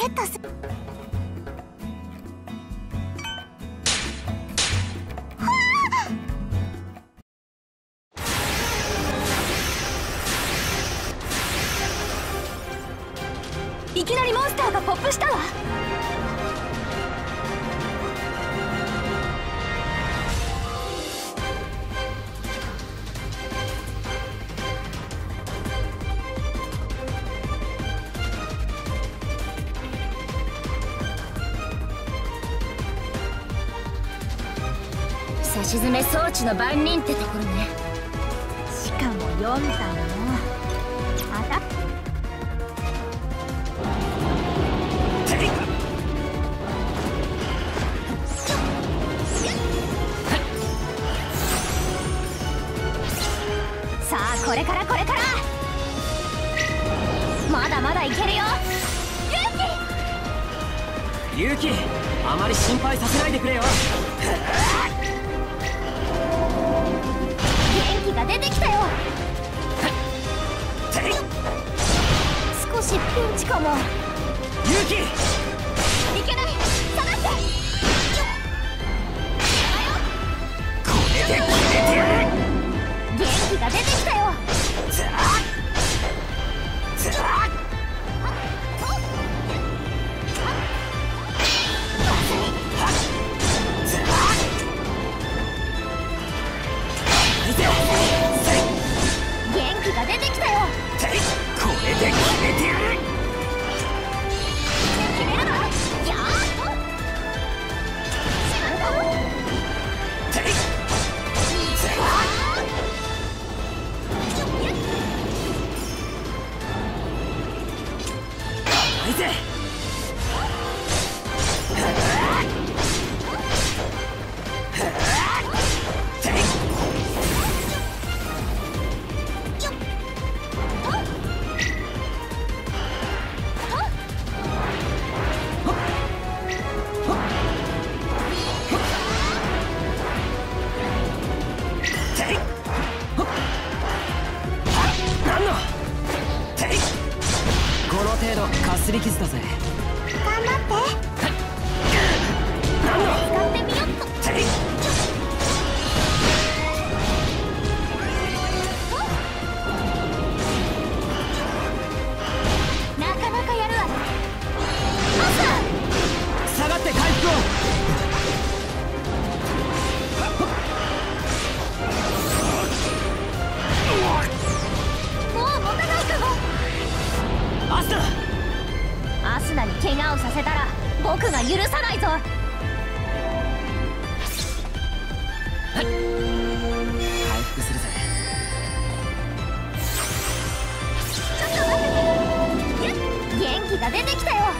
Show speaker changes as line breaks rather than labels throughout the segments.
ットす。いきなりモンスターがポップしたわ。差し詰め装置の番人ってところね。しかも4体もあたっ。さあこれからこれから、まだまだいけるよ。
ユキ、あまり心配させないでくれよ。
元気が出てきたよ。少しピンチかも。
ユキ、
いけない、下がって。
これで決めてやる。
元気が出てきたよ。元気が出てきたよ。
これで決めてやる。
決めるな。やーっとしまった。
いぜ。この程度かすり傷だぜ。
頑張って。使ってみよっと。なかなかやるわね。
下がって回復を。
もう持たないかも。
アスナ、
アスナに怪我をさせたら僕が許さないぞ。
回復するぜ。
ちょっと待ってて。元気が出てきたよ。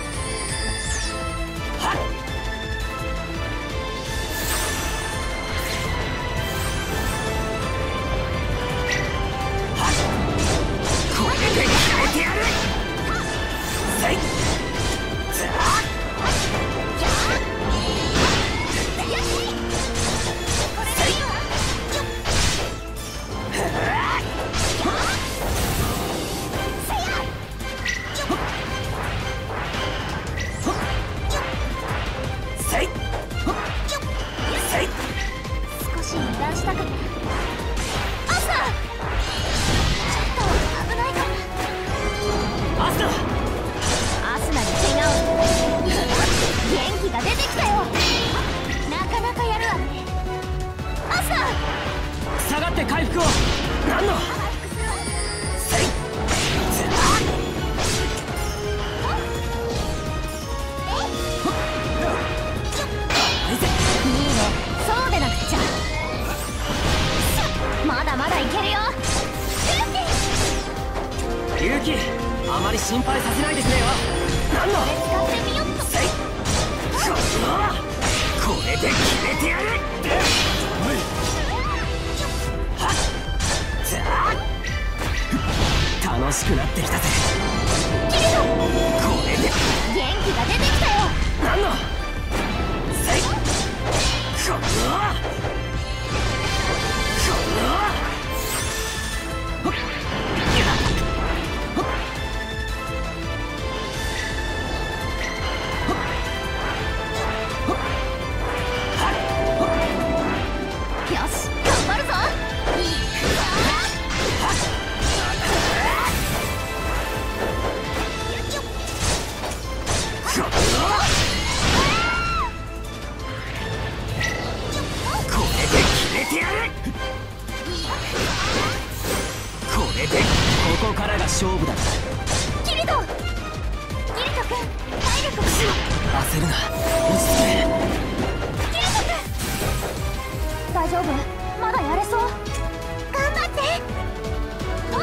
これで決めてやる。
少し油断したかった。アスナ、ちょっと危ないかな。
アスナ、
アスナに怪我を。元気が出てきたよ。なかなかやるわね。アスナ、
下がって回復を。何の。
いいね、そうでなくっちゃ。まだまだいけるよ。
ユキ、あまり心配させないでくれよ。何の。
使ってみよっと。
これで決めてやる。楽しくなってきたぜ。これで
元気が出てきたよ。
何の。 こからが勝負だ。
キリト君、体力が。
焦るな、落ち着け。
キリト君、大丈夫？まだやれそう。頑張って。思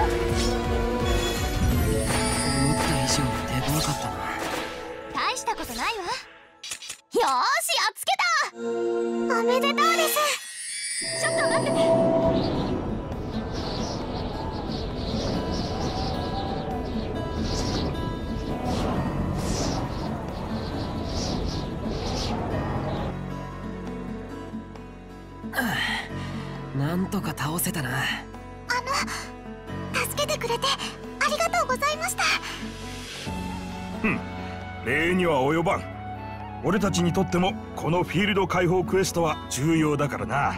った以上に手強かったな。
大したことないわ。よーし、やっつけた。おめでとうです。ちょっと待ってて。
なんとか倒せたな。
助けてくれてありがとうございました。
礼には及ばん。俺たちにとってもこのフィールド解放クエストは重要だからな。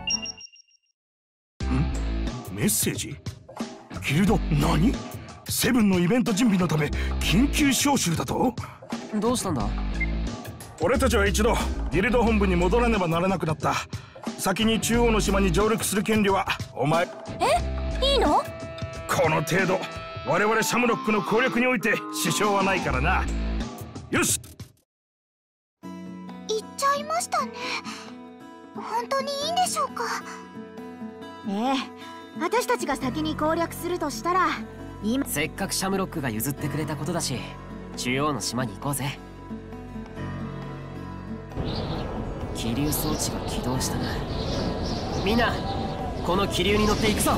メッセージ？ギルド何？セブンのイベント準備のため緊急招集だと？
どうしたんだ？
俺たちは一度ギルド本部に戻らねばならなくなった。先に中央の島に上陸する権利はお前。
いいの？
この程度我々シャムロックの攻略において支障はないからな。よし、
行っちゃいましたね。本当にいいんでしょうか？
私たちが先に攻略するとしたら今。
せっかくシャムロックが譲ってくれたことだし、中央の島に行こうぜ。気流装置が起動したな。みんなこの気流に乗っていくぞ。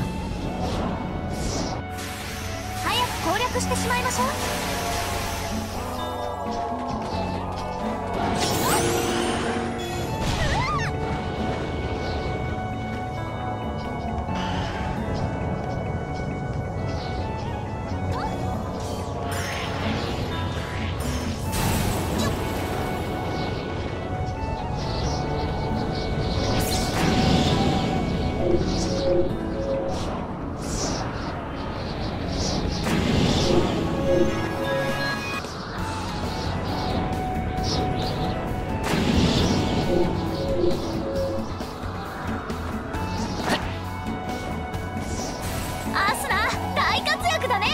早く攻略してしまいましょう。アスナ、大活躍だね。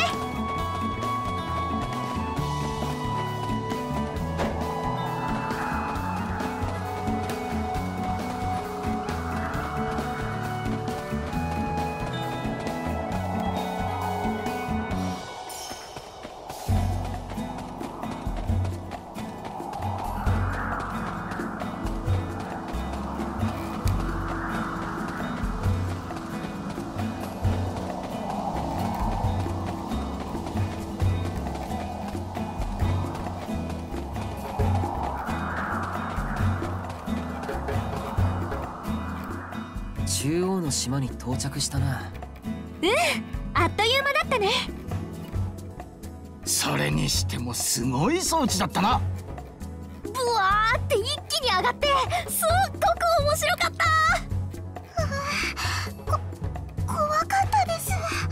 中央の島に到着したな。
あっという間だったね。
それにしてもすごい装置だったな。
ブワーって一気に上がってすっごく面白かった。怖かったです。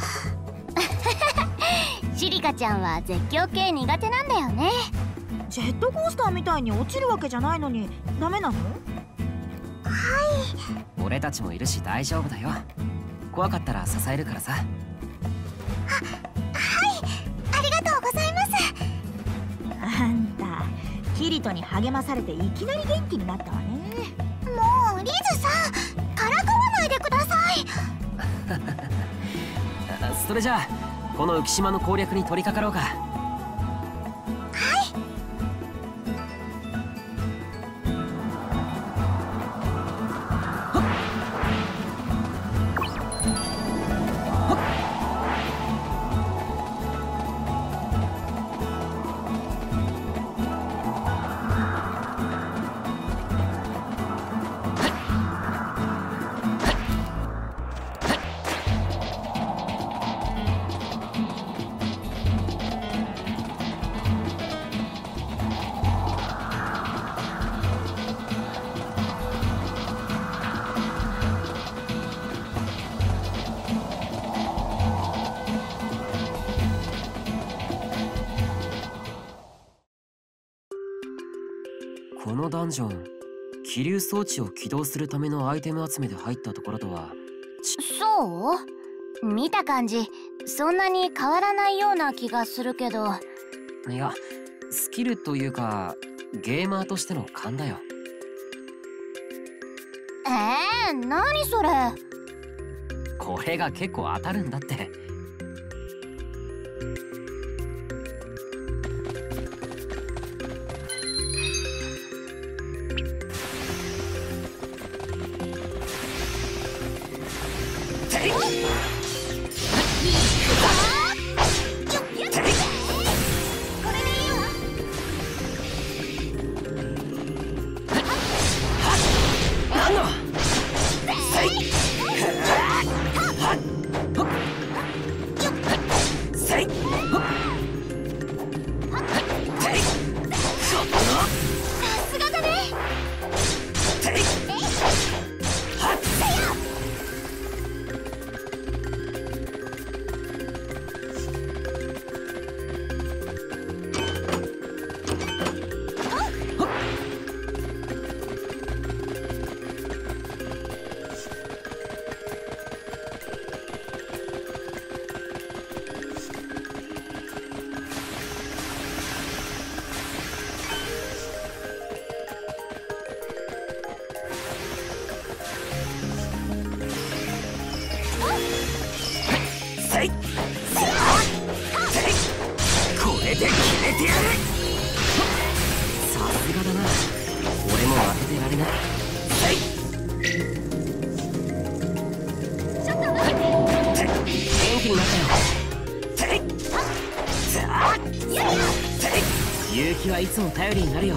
シリカちゃんは絶叫系苦手なんだよね。
ジェットコースターみたいに落ちるわけじゃないのにダメなの？
俺たちもいるし大丈夫だよ。怖かったら支えるからさ。
はい、ありがとうございます。
あんたキリトに励まされていきなり元気になったわね。
もうリズさん、からかわないでください。
それじゃあこの浮島の攻略に取り掛かろうか。このダンジョン、気流装置を起動するためのアイテム集めで入ったところとは。
そう？ 見た感じそんなに変わらないような気がするけど。
いや、スキルというかゲーマーとしての勘だよ。
何それ。
これが結構当たるんだって。勇気はいつも頼りになるよ。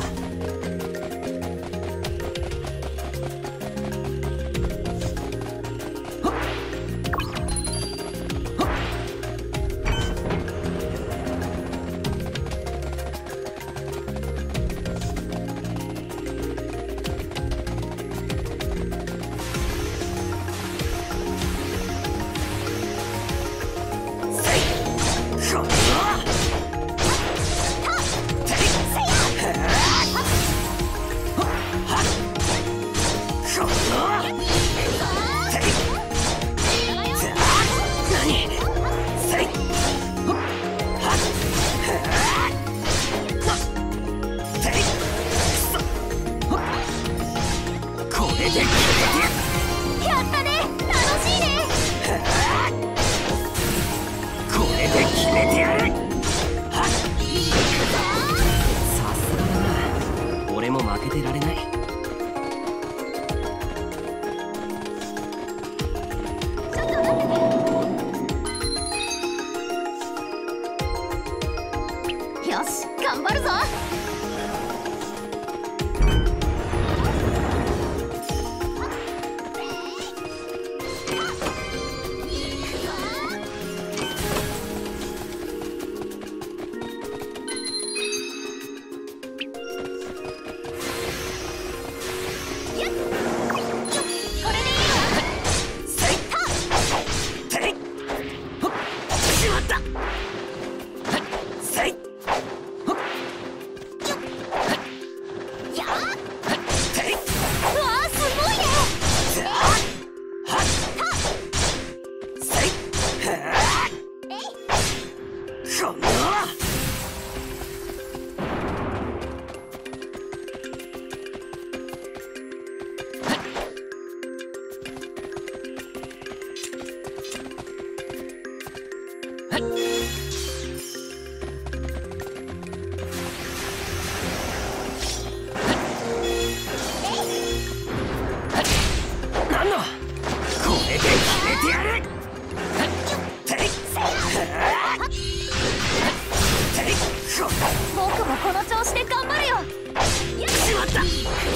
僕もこの調子で頑張るよ。しまった。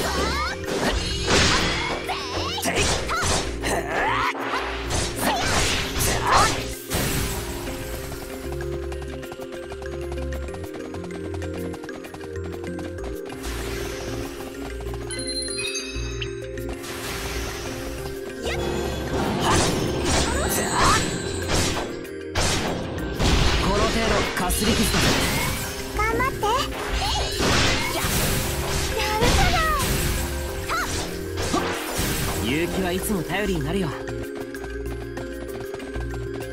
かすり傷だ。
頑張って。やるじゃない。
勇気はいつも頼りになるよ。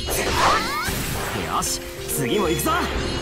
よし、次も行くぞ。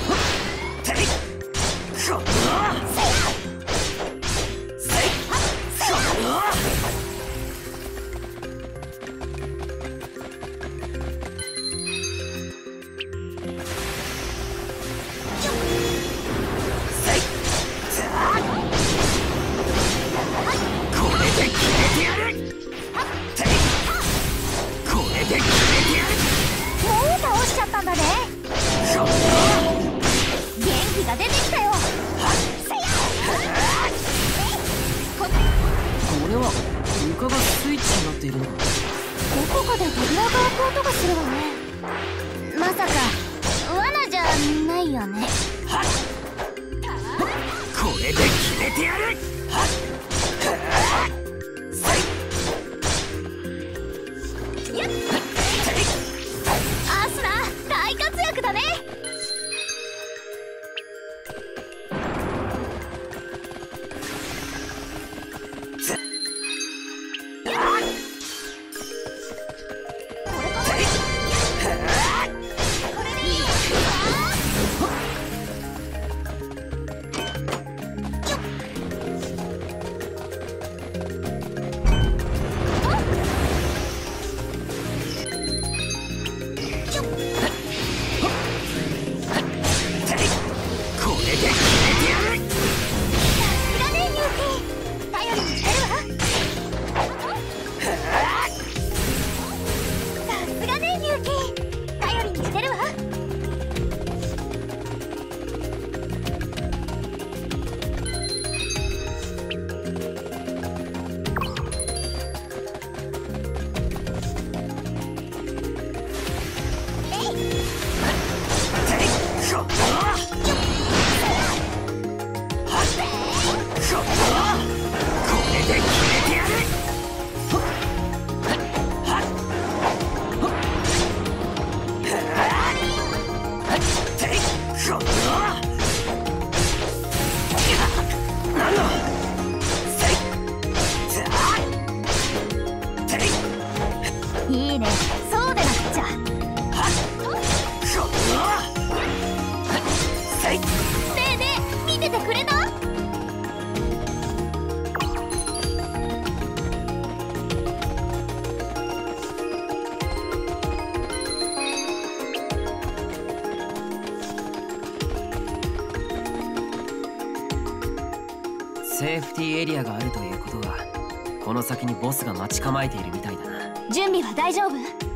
セーフティーエリアがあるということは、この先にボスが待ち構えているみたいだな。
準備は大丈夫？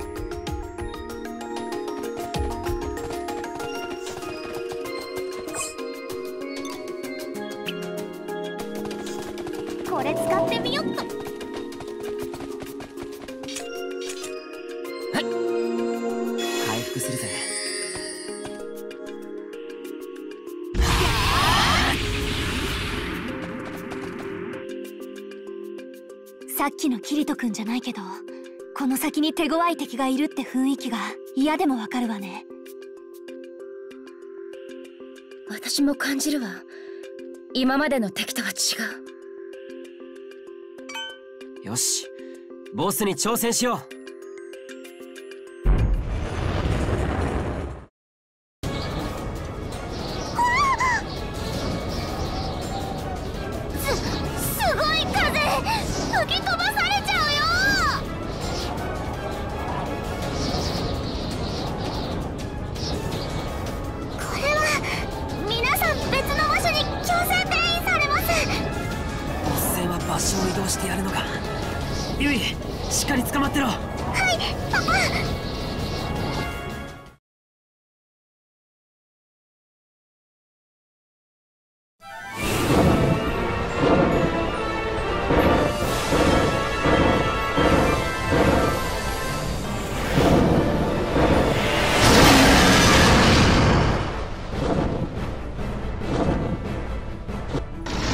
これ使ってみよっと。
回復するぜ。
さっきのキリト君じゃないけど、この先に手強い敵がいるって雰囲気が嫌でもわかるわね。
私も感じるわ。今までの敵とは違う。
よし、ボスに挑戦しよう。場所を移動してやるのか。ユイ、しっかり捕まってろ。
はい、パパ。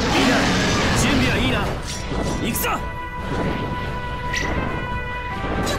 行くぞ。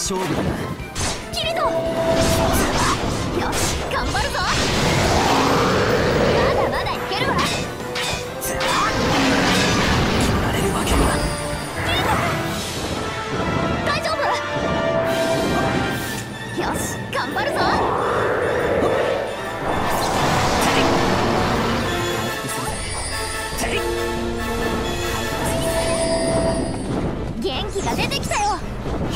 勝負だな。
キリト、よし頑張るぞ。まだまだいけるわ。
取られるわけには。
大丈夫。よし頑張るぞ。元気が出てきたよ。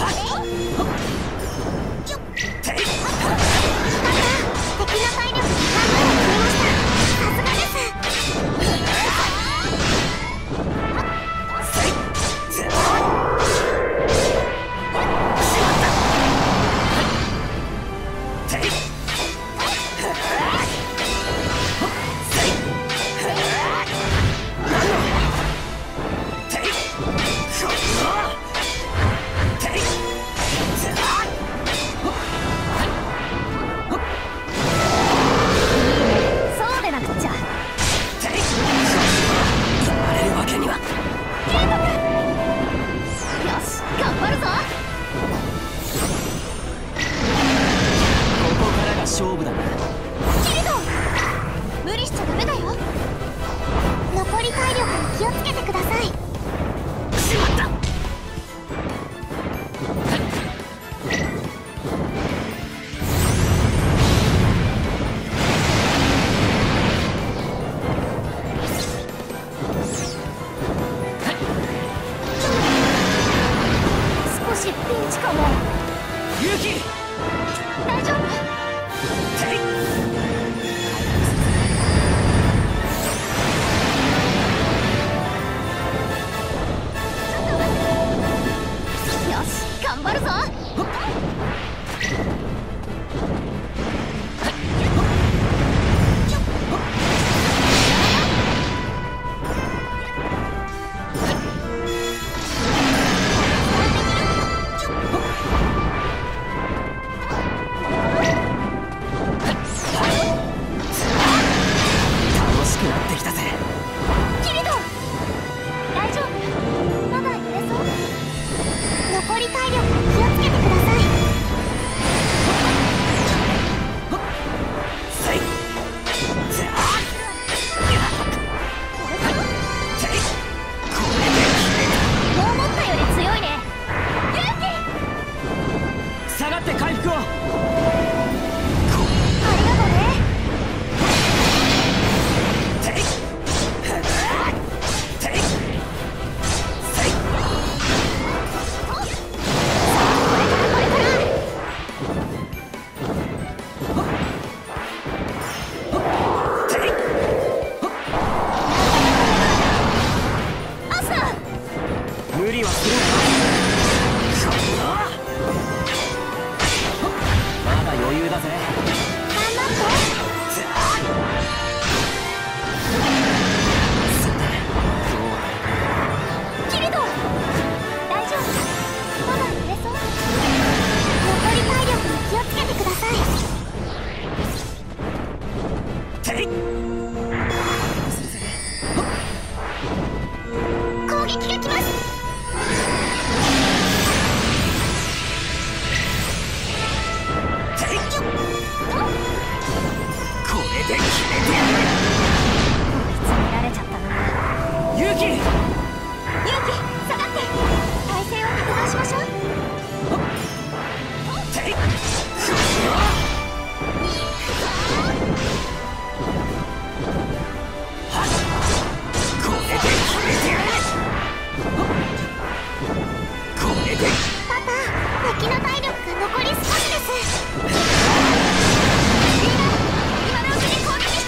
敵の体力に半分を切りました。さすがです。そうでなくっちゃ。
取られるわけには。
よし頑張るぞ。
ここからが勝負だな。
キリト、無理しちゃダメだよ。残り体力に気をつけてください。
しまった。
少しピンチかも。
勇気。
大丈夫。よし頑張るぞ。
楽しくなってきたぜ。
キリト、大丈夫。まだ揺れそう。残り体力に気をつけてください。もう思ったより強いね。
下がって回復を。
ありがとね。アスナ、
無理はするなよ。まだ余裕だぜ。
頑張って。
さてどう
キリト、大丈夫。まだ揺れそう。残り体力に気をつけてください。攻撃が来ます。
これで決めてやる。
追い詰められちゃったな。
勇気。
勇気下がって。体勢を立て直しましょう。
これで決めてやる。これで。
パパ、敵の体力が残り少しです。みんな今のうちに攻撃して。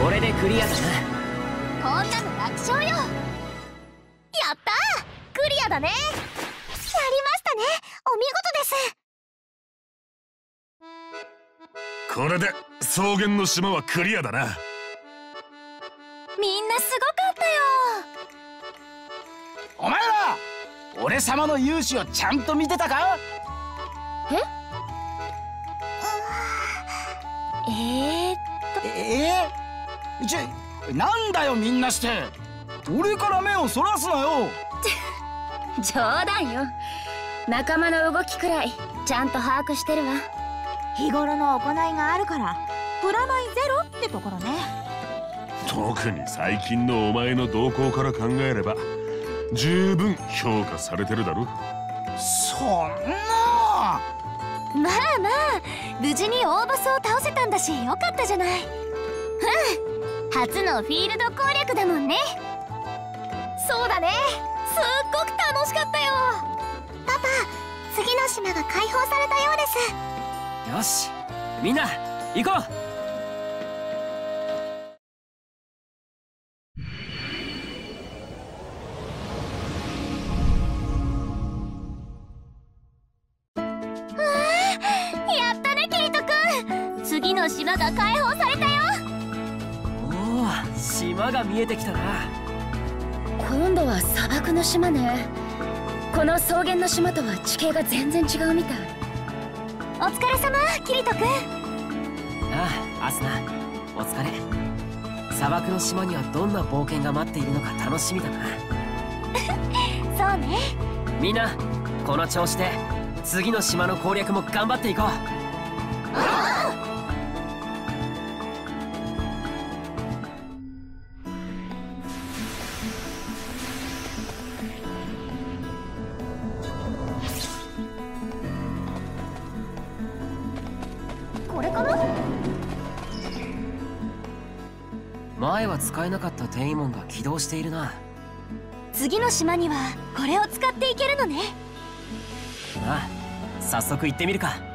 これでクリアだな。
こんなの楽勝よ。やったー、クリアだね。やりましたね、お見事です。
これで草原の島はクリアだな。
みんなすごかったよ。
お前ら俺様の勇姿をちゃんと見てたか？なんだよみんなして。俺から目をそらすなよ。
冗談よ。仲間の動きくらいちゃんと把握してるわ。
日頃の行いがあるからプラマイゼロってところね。
特に最近のお前の動向から考えれば十分評価されてるだろ。
そんな。
まあまあ、無事に大ボスを倒せたんだしよかったじゃない。初のフィールド攻略だもんね。そうだね、すっごく楽しかったよ。パパ、次の島が解放されたようです。
よし、みんな行こう。
やったねキリト君、次の島が解放されたよ。
おお、島が見えてきたな。
今度は砂漠の島ね。この草原の島とは地形が全然違うみたい。
お疲れ様キリト君。
ああ、アスナ、お疲れ。砂漠の島にはどんな冒険が待っているのか楽しみだな。
そうね。
みんなこの調子で次の島の攻略も頑張っていこう。
これかな。
前は使えなかった転移門が起動しているな。
次の島にはこれを使っていけるのね。
ああ、早速行ってみるか。